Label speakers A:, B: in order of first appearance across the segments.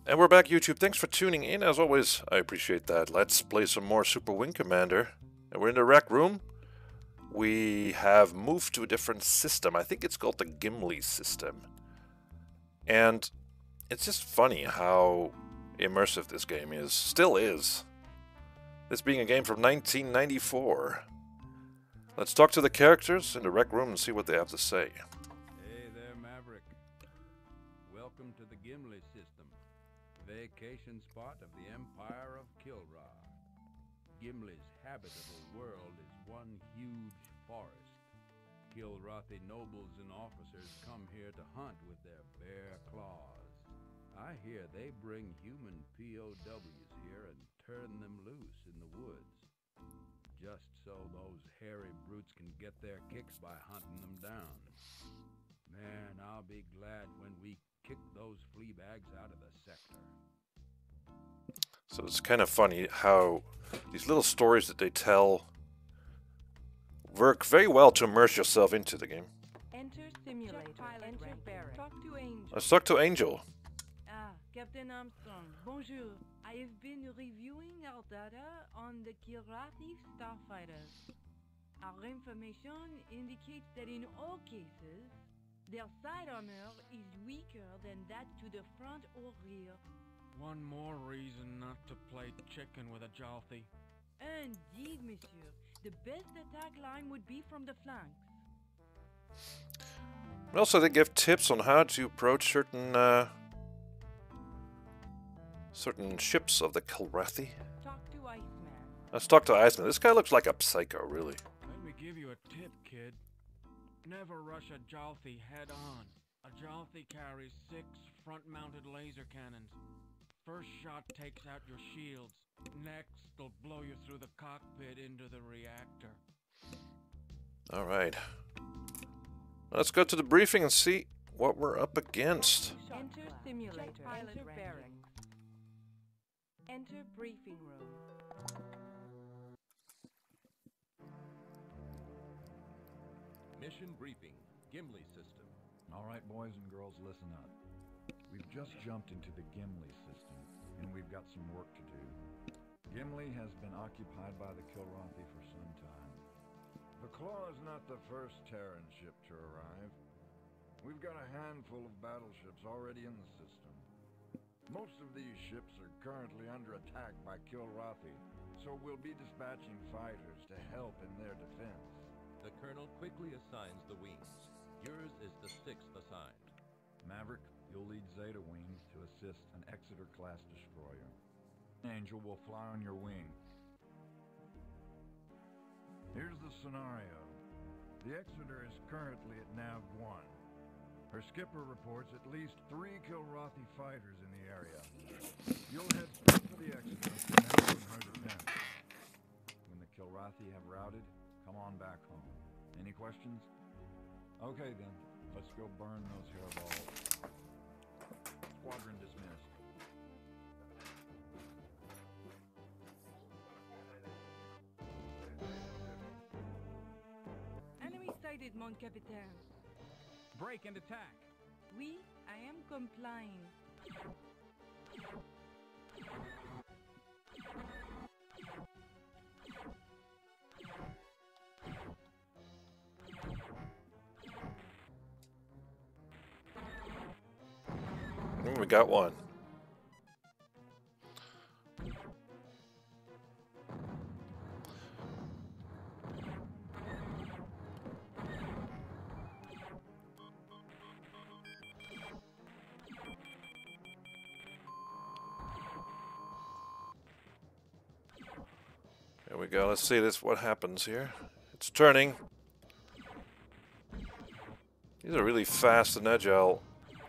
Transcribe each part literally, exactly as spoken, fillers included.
A: And we're back, YouTube. Thanks for tuning in. As always, I appreciate that. Let's play some more Super Wing Commander. And we're in the rec room. We have moved to a different system. I think it's called the Gimly system. And it's just funny how immersive this game is. Still is. This being a game from nineteen ninety-four. Let's talk to the characters in the rec room and see what they have to say.
B: Hey there, Maverick. Welcome to the Gimly system. Vacation spot of the Empire of Kilra. Gimli's habitable world is one huge forest. Kilrathi nobles and officers come here to hunt with their bare claws. I hear they bring human P O Ws here and turn them loose in the woods. Just so those hairy brutes can get their kicks by hunting them down. Man, I'll be glad when we kick those flea bags out of the sector.
A: So it's kind of funny how these little stories that they tell work very well to immerse yourself into the game.
C: Enter simulator. Enter barrack. Talk to Angel.
A: Let's talk to Angel.
C: Ah, Captain Armstrong. Bonjour. I have been reviewing our data on the Kilrathi starfighters. Our information indicates that in all cases, their side armor is weaker than that to the front or rear.
D: One more reason not to play chicken with a Jalthi.
C: Indeed, monsieur. The best attack line would be from the flanks.
A: And also, they give tips on how to approach certain uh, certain ships of the Kilrathi.
C: Talk to Iceman.
A: Let's talk to Iceman. This guy looks like a psycho, really.
D: Let me give you a tip, kid. Never rush a Jalthi head on. A Jalthi carries six front-mounted laser cannons. First shot takes out your shields. Next, they'll blow you through the cockpit into the reactor.
A: Alright. Let's go to the briefing and see what we're up against.
C: Enter simulator. Enter barrack. Enter briefing room.
E: Mission briefing. Gimly system.
F: All right, boys and girls, listen up. We've just jumped into the Gimly system, and we've got some work to do. Gimly has been occupied by the Kilrathi for some time.
G: The Claw is not the first Terran ship to arrive. We've got a handful of battleships already in the system. Most of these ships are currently under attack by Kilrathi, so we'll be dispatching fighters to help in their defense.
E: The Colonel quickly assigns the wings. Yours is the sixth assigned.
F: Maverick, you'll lead Zeta Wing to assist an Exeter-class destroyer. Angel will fly on your wing.
G: Here's the scenario. The Exeter is currently at Nav one. Her skipper reports at least three Kilrathi fighters in the area. You'll head straight for the Exeter and help in her defense.
F: When the Kilrathi have routed, come on back home. Any questions? Okay then, let's go burn those hairballs. Squadron dismissed.
C: Enemy sighted, mon capitaine.
D: Break and attack.
C: Oui, I am complying.
A: Mm, we got one. There we go. Let's see this. What happens here? It's turning. These are really fast and agile.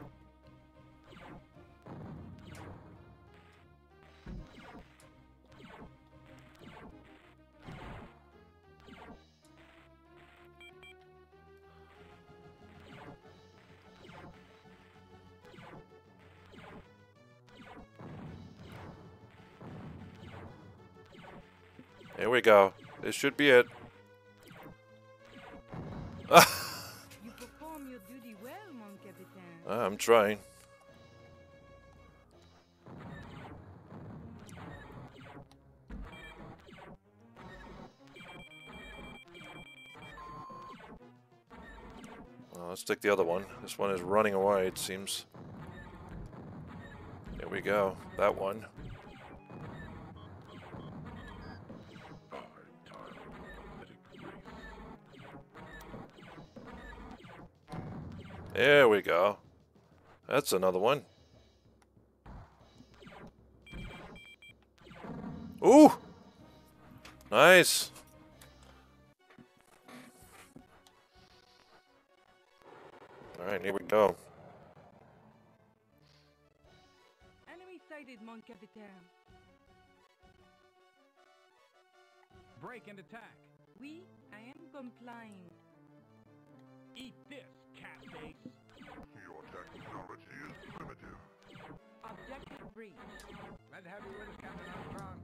A: Here we go. This should be it.
C: You perform your duty well, mon capitaine.
A: I'm trying. Let's take the other one. This one is running away, it seems. There we go. That one. There we go. That's another one. Ooh! Nice! Alright, here we go.
C: Enemy sighted, mon capitaine.
D: Break and attack.
C: Oui, I am complying.
D: Eat this, cat face.
H: Your technology is primitive.
C: Objective breach.
B: Glad to have you with us, Captain Armstrong.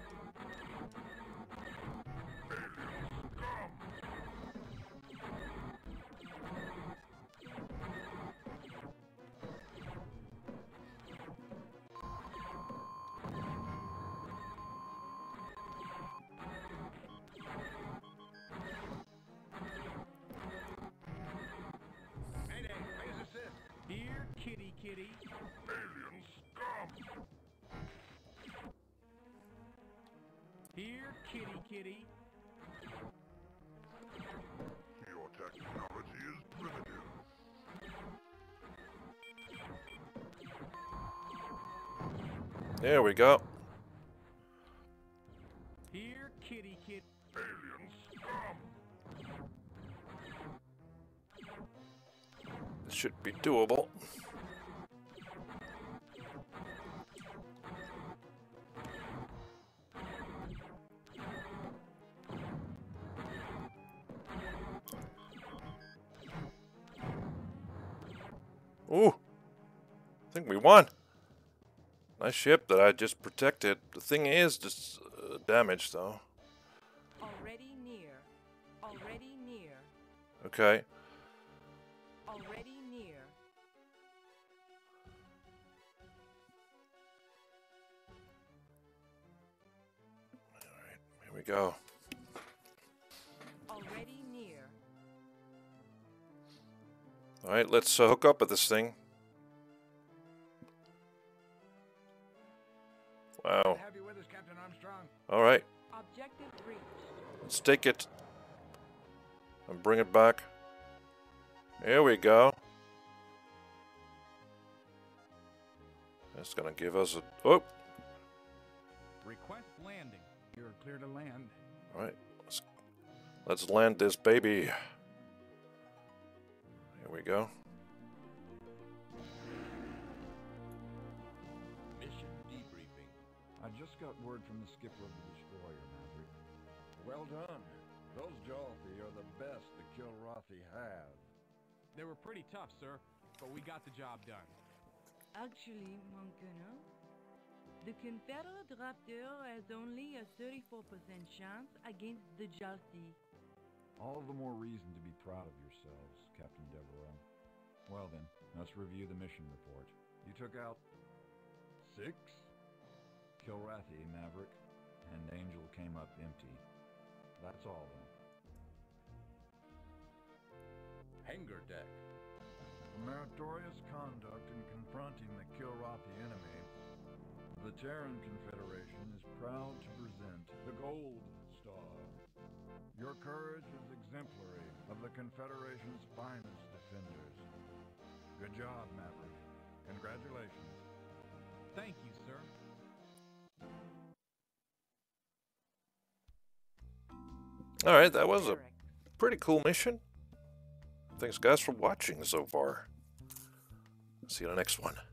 B: Mayday, please assist.
D: Here, kitty kitty.
H: Alien scum!
D: Here, kitty kitty.
H: Your technology is primitive.
A: There we go.
D: Here, kitty kitty.
H: Alien scum!
A: This should be doable. Ooh! I think we won. Nice ship that I just protected. The thing is just uh, damaged though.
C: Already near. Already near.
A: Okay.
C: Already near.
A: Alright, here we go.
C: Already near.
A: Alright, let's uh, hook up with this thing. Wow.
B: Glad to have you with us, Captain Armstrong.
A: Alright,
C: Objective breached.
A: let's take it and bring it back. Here we go. That's gonna give us a... Oh!
D: Request landing. You're clear to land.
A: Alright, let's, let's land this baby. Here we go.
E: Mission debriefing.
F: I just got word from the skipper of the destroyer, Maverick.
G: Well done. Those Jalthi are the best the Kilrathi have.
D: They were pretty tough, sir, but we got the job done.
C: Actually, mon colonel, the Confederate Raptor has only a thirty-four percent chance against the Jalthi.
F: All the more reason to be proud of yourselves, Captain Devereaux. Well then, let's review the mission report. You took out six Kilrathi, Maverick, and Angel came up empty. That's all then.
E: Hangar deck.
G: For meritorious conduct in confronting the Kilrathi enemy, the Terran Confederation is proud to present the Gold Star. Your courage is exemplary of the Confederation's finest defenders. Good job, Maverick. Congratulations.
D: Thank you, sir.
A: Alright, that was a pretty cool mission. Thanks guys for watching so far. See you in the next one.